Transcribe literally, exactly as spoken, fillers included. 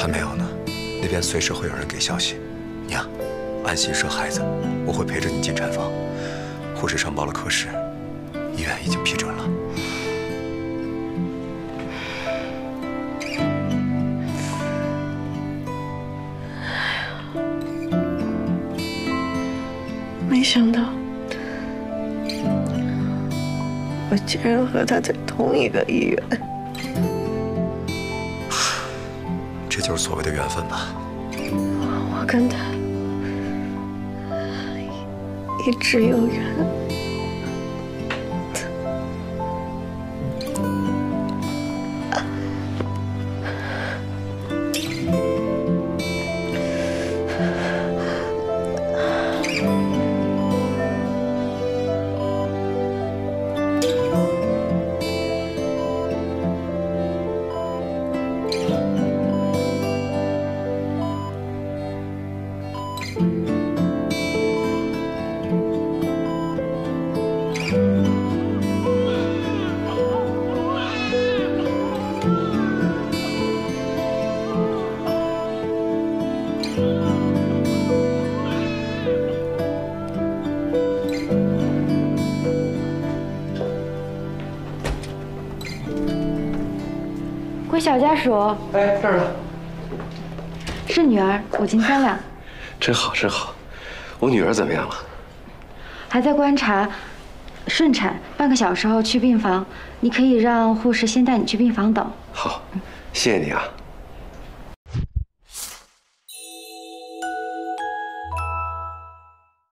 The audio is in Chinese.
还没有呢，那边随时会有人给消息。你啊，安心生孩子，我会陪着你进产房。护士上报了科室，医院已经批准了。 没想到，我竟然和他在同一个医院。 这就是所谓的缘分吧。 我跟他一直有缘。 归小家属， 哎，这儿呢， 是女儿，五斤三两， 真好真好。我女儿怎么样了？ 还在观察，顺产，半个小时后去病房。你可以让护士先带你去病房等。 好，谢谢你啊。